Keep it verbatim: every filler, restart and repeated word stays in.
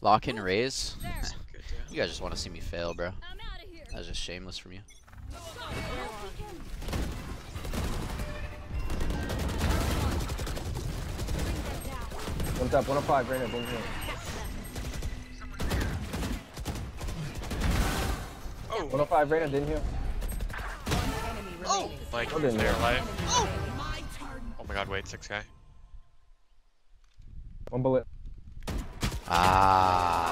Lock in raise. You guys just want to see me fail, bro. That was just shameless from you. One tap, one oh five, right now, don't heal. Oh. one oh five, right now, didn't heal. Oh! Like, Oh, didn't their heal. life. Oh! Oh my god, wait, six guy. One bullet. Ah.